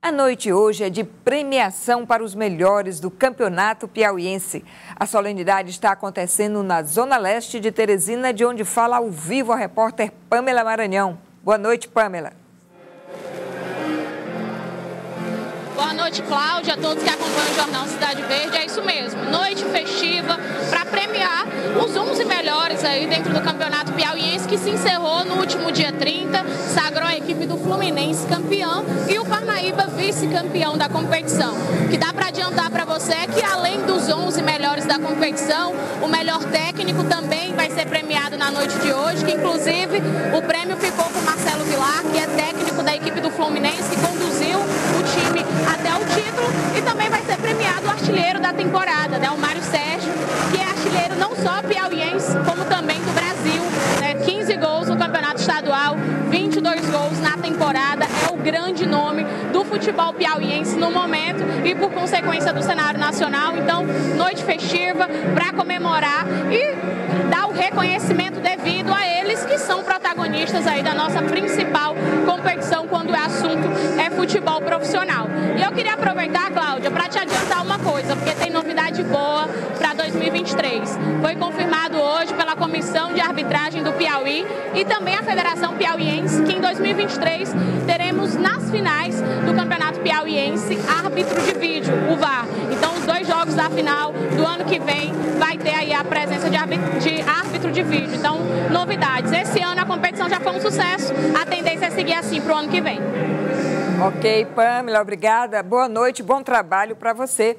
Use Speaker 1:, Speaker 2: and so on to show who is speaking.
Speaker 1: A noite hoje é de premiação para os melhores do Campeonato Piauiense. A solenidade está acontecendo na Zona Leste de Teresina, de onde fala ao vivo a repórter Pamela Maranhão. Boa noite, Pamela.
Speaker 2: Boa noite, Cláudia, a todos que acompanham o Jornal Cidade Verde. É isso mesmo, noite festiva para premiar os 11 melhores aí dentro do Campeonato Piauiense, que se encerrou no último dia 30, sagrou a equipe do Fluminense campeão e o Parnaíba vice-campeão da competição. O que dá para adiantar para você é que além dos 11 melhores da competição, o melhor técnico também vai ser premiado na noite de hoje, que inclusive o prêmio ficou com Marcelo Vilar, que é técnico da equipe do Fluminense, que conduziu o time até o título, e também vai ser premiado o artilheiro da temporada, né, o Mário Sérgio, que é artilheiro não só piauiense, como também do Brasil, né, 15 gols no campeonato estadual, 22 gols na temporada, é o grande nome do futebol piauiense no momento e por consequência do cenário nacional. Então, noite festiva para comemorar e dar o reconhecimento devido a eles, que são protagonistas aí da nossa principal competição quando o assunto é futebol profissional. E eu queria aproveitar, Cláudia, para te adiantar uma coisa, porque tem novidade boa para 2023. Foi confirmado hoje pela Comissão de Arbitragem do Piauí e também a Federação Piauiense que em 2023 teremos nas finais do Campeonato Piauiense árbitro de vídeo, o VAR. Então, os dois jogos da final do ano que vem vai ter aí a presença de árbitro de vídeo. Então, novidades. Esse ano a competição já foi um sucesso, a tendência é seguir assim para o ano que vem.
Speaker 1: Ok, Pamela, obrigada. Boa noite, bom trabalho para você.